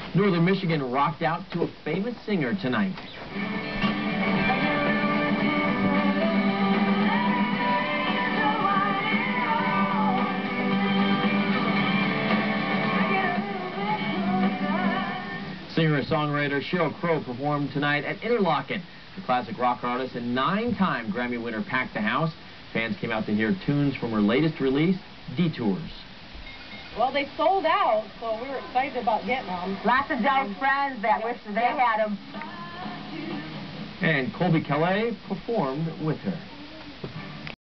Northern Michigan rocked out to a famous singer tonight. Singer-songwriter Sheryl performed tonight at Interlochen. The classic rock artist and 9-time Grammy winner packed the house. Fans came out to hear tunes from her latest release, Detours. Well, they sold out, so we were excited about getting them. Lots of Joe's friends that wished they had them. And Colby Calais performed with her.